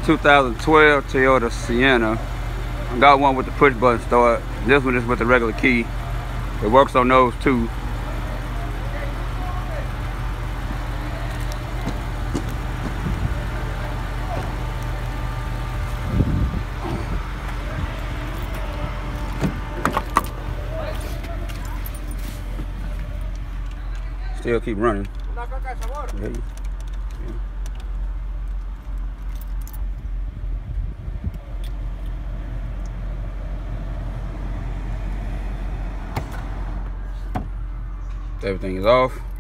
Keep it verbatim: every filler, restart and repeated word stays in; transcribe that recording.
two thousand twelve Toyota Sienna. I got one with the push button start. This one is with the regular key. It works on those too. Still keep running. Yeah. Everything is off.